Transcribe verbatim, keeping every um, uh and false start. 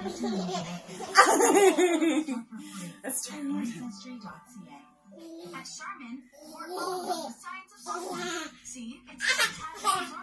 That's true. At Charmin, we're all about the science of software. See, it's